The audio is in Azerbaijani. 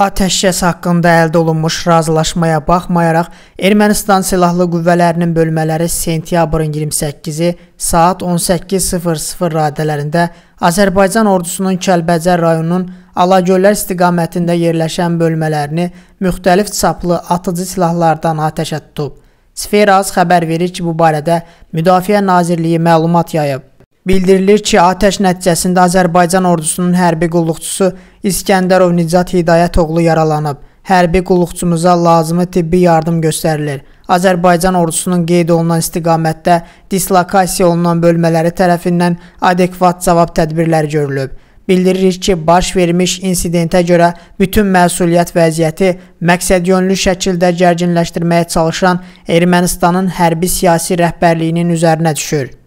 Atəşkəs haqqında əldə olunmuş razılaşmaya baxmayaraq, Ermənistan Silahlı Qüvvələrinin bölmələri sentyabrın 28-i saat 18:00 radələrində Azərbaycan ordusunun Kəlbəcər rayonunun Alagöllər istiqamətində yerləşən bölmələrini müxtəlif çaplı atıcı silahlardan atəşə tutub. Sferaz xəbər verir ki, bu barədə Müdafiə Nazirliyi məlumat yayıb. Bildirilir ki, atəş nəticəsində Azərbaycan ordusunun hərbi qulluqçusu İskəndərov Nicat Hidayətoğlu yaralanıb. Hərbi qulluqçumuza lazımi tibbi yardım göstərilir. Azərbaycan ordusunun qeyd olunan istiqamətdə dislokasiya olunan bölmələri tərəfindən adekvat cavab tədbirləri görülüb. Bildirilir ki, baş vermiş insidentə görə bütün məsuliyyət vəziyyəti məqsədyönlü şəkildə gərginləşdirməyə çalışan Ermənistanın hərbi siyasi rəhbərliyinin üzərinə düşür.